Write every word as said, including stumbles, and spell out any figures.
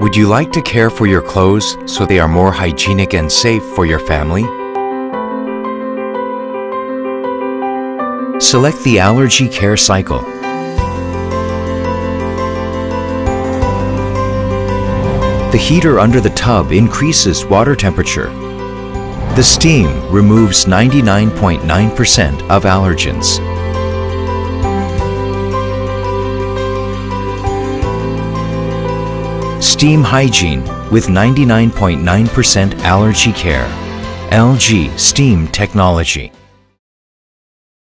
Would you like to care for your clothes so they are more hygienic and safe for your family? Select the Allergy Care Cycle. The heater under the tub increases water temperature. The steam removes ninety-nine point nine percent of allergens. Steam hygiene with ninety-nine point nine percent allergy care. L G Steam Technology.